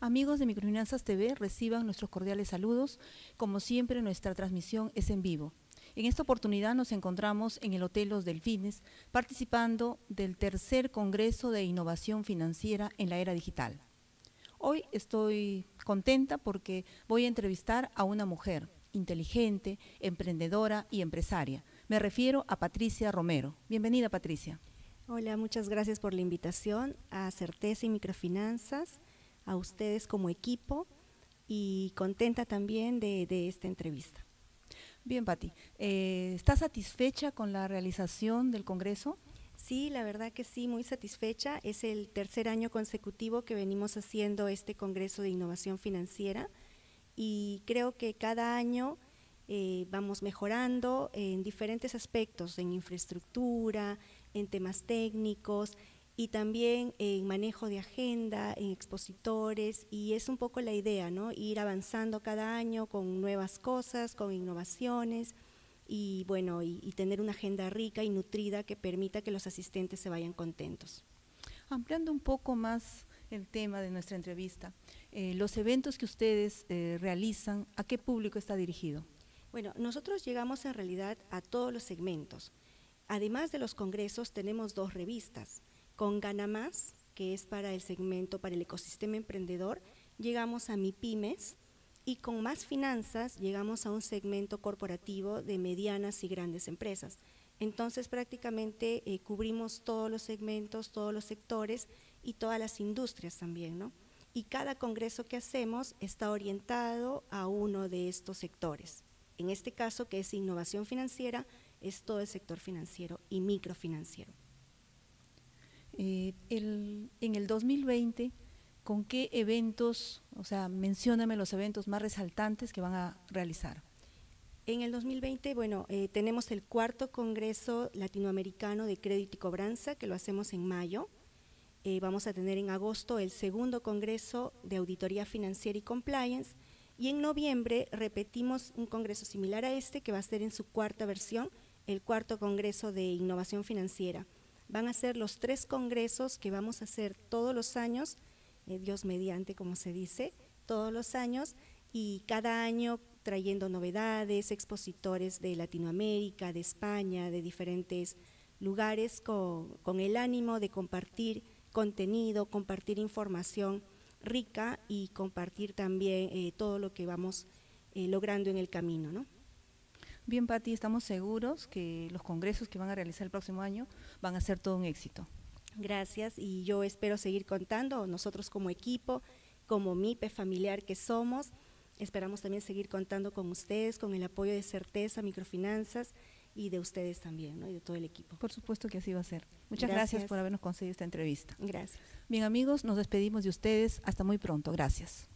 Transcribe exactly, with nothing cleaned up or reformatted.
Amigos de Microfinanzas T V, reciban nuestros cordiales saludos. Como siempre, nuestra transmisión es en vivo. En esta oportunidad nos encontramos en el Hotel Los Delfines, participando del tercer Congreso de Innovación Financiera en la Era Digital. Hoy estoy contenta porque voy a entrevistar a una mujer inteligente, emprendedora y empresaria. Me refiero a Patricia Romero. Bienvenida, Patricia. Hola, muchas gracias por la invitación a Certeza y Microfinanzas, a ustedes como equipo y contenta también de, de esta entrevista. Bien, Pati, eh, ¿estás satisfecha con la realización del Congreso? Sí, la verdad que sí, muy satisfecha. Es el tercer año consecutivo que venimos haciendo este Congreso de Innovación Financiera y creo que cada año eh, vamos mejorando en diferentes aspectos, en infraestructura, en temas técnicos y también en manejo de agenda, en expositores, y es un poco la idea, ¿no? Ir avanzando cada año con nuevas cosas, con innovaciones y bueno, y, y tener una agenda rica y nutrida que permita que los asistentes se vayan contentos. Ampliando un poco más el tema de nuestra entrevista, eh, los eventos que ustedes eh, realizan, ¿a qué público está dirigido? Bueno, nosotros llegamos en realidad a todos los segmentos. Además de los congresos, tenemos dos revistas. Con Gana Más, que es para el segmento, para el ecosistema emprendedor, llegamos a MIPYMES, y con Más Finanzas llegamos a un segmento corporativo de medianas y grandes empresas. Entonces prácticamente eh, cubrimos todos los segmentos, todos los sectores y todas las industrias también, ¿no? Y cada congreso que hacemos está orientado a uno de estos sectores. En este caso, que es innovación financiera, es todo el sector financiero y microfinanciero. Eh, el, en el dos mil veinte, ¿con qué eventos, o sea, mencióname los eventos más resaltantes que van a realizar? En el dos mil veinte, bueno, eh, tenemos el cuarto Congreso Latinoamericano de Crédito y Cobranza, que lo hacemos en mayo. Eh, vamos a tener en agosto el segundo Congreso de Auditoría Financiera y Compliance, y en noviembre repetimos un congreso similar a este, que va a ser en su cuarta versión, el cuarto Congreso de Innovación Financiera. Van a ser los tres congresos que vamos a hacer todos los años, eh, Dios mediante, como se dice, todos los años, y cada año trayendo novedades, expositores de Latinoamérica, de España, de diferentes lugares, con, con el ánimo de compartir contenido, compartir información rica y compartir también eh, todo lo que vamos eh, logrando en el camino, ¿no? Bien, Pati, estamos seguros que los congresos que van a realizar el próximo año van a ser todo un éxito. Gracias, y yo espero seguir contando, nosotros como equipo, como MIPE familiar que somos, esperamos también seguir contando con ustedes, con el apoyo de Certeza, Microfinanzas y de ustedes también, ¿no? Y de todo el equipo. Por supuesto que así va a ser. Muchas gracias, gracias por habernos concedido esta entrevista. Gracias. Bien, amigos, nos despedimos de ustedes. Hasta muy pronto. Gracias.